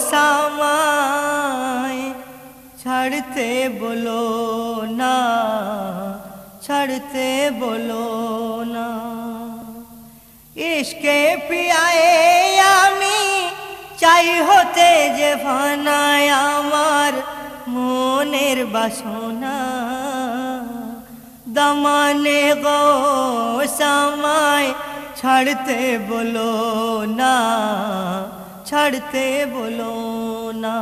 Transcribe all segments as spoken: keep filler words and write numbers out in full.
सामाय छड़ते बोलो ना, छड़ते बोलो ना। इश्के पियाए आमी चाই হতে যে ভানায় আমার মনের বাসনা। दमाने गो सामाय छड़ते बोलो ना, छड़ते बोलो ना।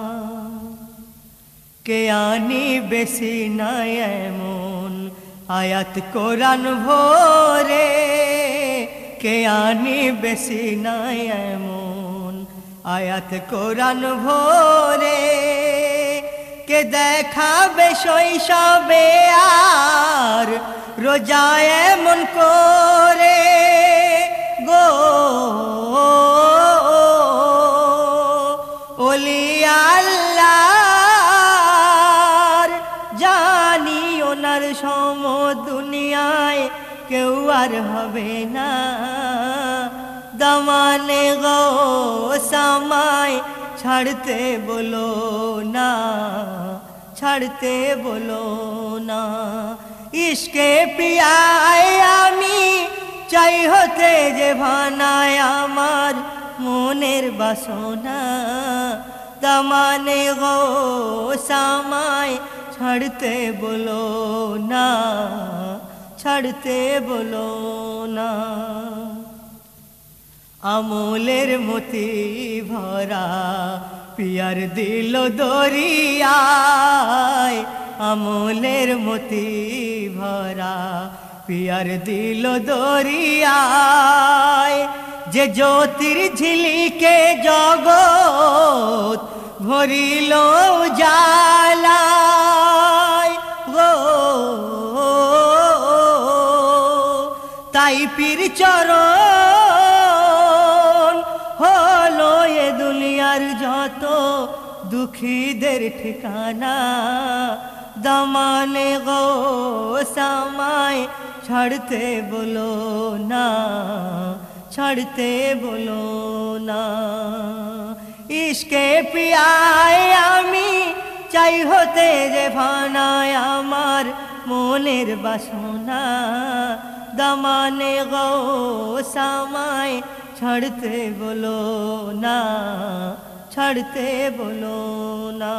के आनी बेसी ना एमन आयात कुरान भोरे, के आनी बेसी ना एमन आयात कुरान भोरे। के देखाबे शैशबे आर रोजाए मन करे गो ओली आल्लाहर जानी ओनार सम दुनियाয় কেউ আর হবে না। दमाने गो सामाय छड़ते बोलो ना, छड़ते बोलो ना। इश्के पियाए आमी চাই হতে যে ভানায় আমার মনের বাসনা। दमाने गो सामाय छड़ते बोलो ना, छड़ते बोलो ना। আমলের মতি ভরা পিয়ার দিল দরিয়ায়, আমলের মতি ভরা পিয়ার দিল দরিয়ায়। যে জ্যোতির ঝিলিকে জগৎ ভরিল জালায় গো, তাই পীর চরণ হলো এ দুনিয়ার যত দুঃখীদের ঠিকানা। दमाने गो सामाय छड़ते बोलो ना, छड़ते बोलो ना। इश्के पियाए आमी চাই হতে যে ভানায় আমার মনের বাসনা। दमाने गो सामाय छड़ते बोलो ना, छड़ते बोलो ना।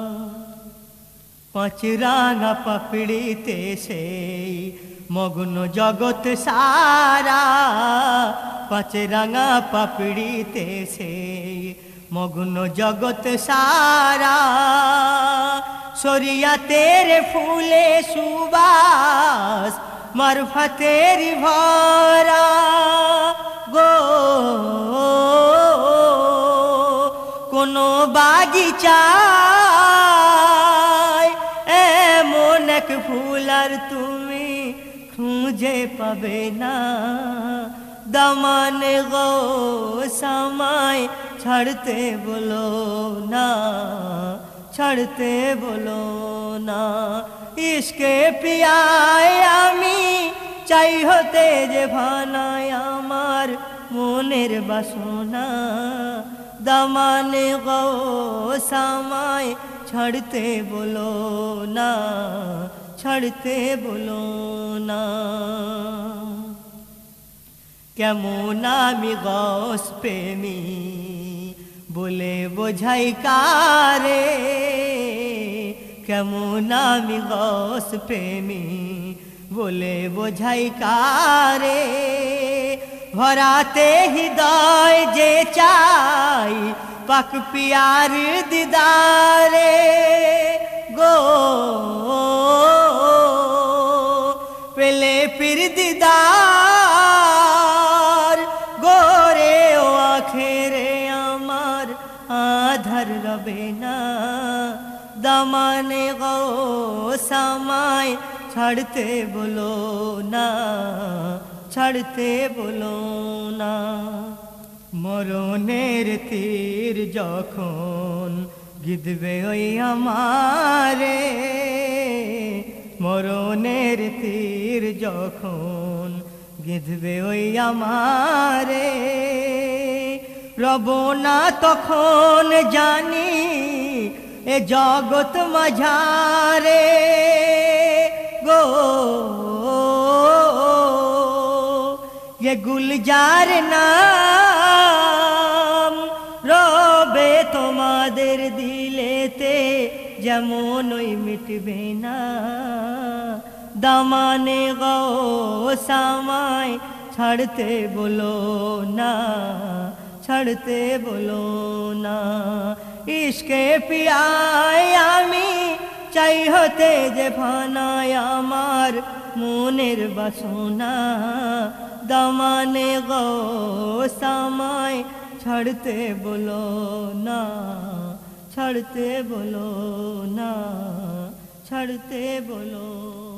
पाँच रांगा पापड़ीते से मग्न जगत सारा, पाँच रांगा पापड़ीते से मग्न जगत सारा। सरिया तेरे फूले सुबास मारफतेरी भरा गो कोनो बागीचाয় এমন এক ফুল আর তুমি খুঁজে পাবে না। दमाने गो सामाय छड़ते बोलो ना, छड़ते बोलो ना। इश्के पियाए आमी চাই হতে যে ভানায় আমার মনের বাসনা। दमाने गो सामाय छड़ते बोलो ना, छड़ते बोलो ना। কেমন আমি গস প্রেমী বলে বোঝাই কারে, কেমন আমি গস প্রেমী বলে বোঝাই কারে। ভরাতে হৃদয় যে চাই পাক পিয়ার দিদারে গো, পেলে পীর দিদার গোরে ও আখেরে আমার আধার রবে না। दमाने गो सामाय छड़ते बोलो ना, छड़ते बोलो ना। মরণের তীর যখন গিদবে ওই আমারে, মরণের তীর যখন গিদবে ওই আমারে। রব না তখন জানি এ জগৎ মাঝারে গো ये गुलजार नाम রবে তোমাদের দিলেতে যেমন ওই মিটবে না দামানে গৌস আমায় ছাড়তে বলো না ছাড়তে বলো না ইশকে পিয়ায় আমি চাই হতে যে ফানায় আমার মনের বাসনা দামানে গৌস আমায় ছাড়তে বলো না ছাড়তে বলো না ছাড়তে বলো